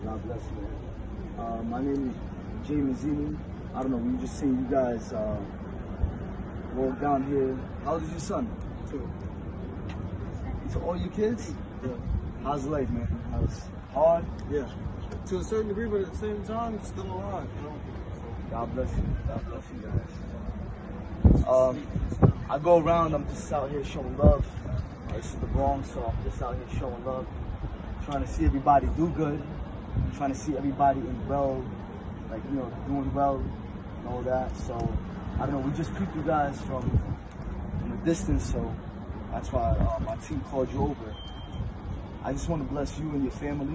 God bless you. My name is Jay Mazini. I don't know, we just seen you guys walk down here. How old is your son? 2. So all your kids? Yeah. How's life, man? How's hard? Yeah. To a certain degree, but at the same time, it's still alive, you know? God bless you. God bless you guys. I go around, I'm just out here showing love. This is the Bronx, so I'm just out here showing love. Trying to see everybody do good. Trying to see everybody in well, like, you know, doing well and all that. So, I don't know, we just peeped you guys from a distance, so that's why my team called you over. I just want to bless you and your family.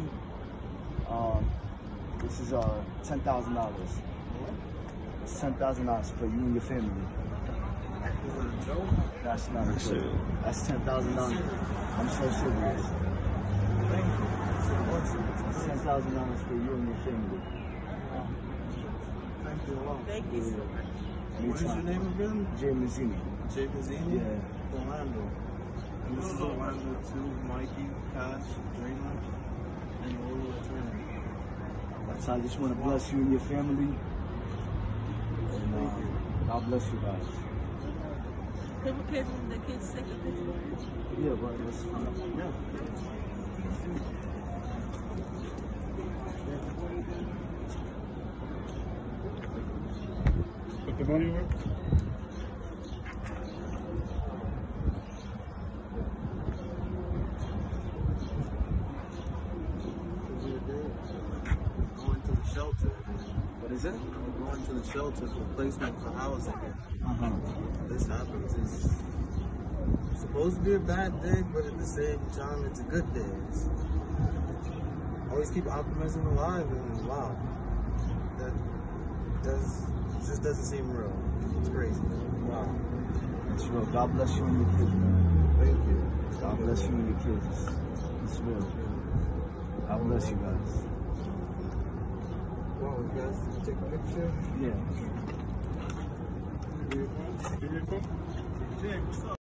This is $10,000. It's $10,000 for you and your family. That's not a joke. That's $10,000. I'm so serious. Thank you. It's $10,000 for you and your family. Thank you a lot. Thank you so much. What is your name again? Jay Mazini. Jay Mazini? Yeah. Orlando. And this is Orlando too. Mikey, Cash, Draymond, and Olu Attorney. So I just want to bless you and your family. And God bless you guys. Can the kids take a picture? Yeah, but it's fine. Yeah. Put the money away. Going to the shelter. What is it? We're going to the shelter for placement for housing. This happens. It's supposed to be a bad day, but at the same time, it's a good day. Always keep optimism alive, and wow, this doesn't seem real. It's crazy. Wow. It's real. God bless you and your kids, man. Thank you. God bless you and your kids. It's real. God bless you guys. Wow, you guys take a picture? Yeah. Give me a phone. Jay, what's up?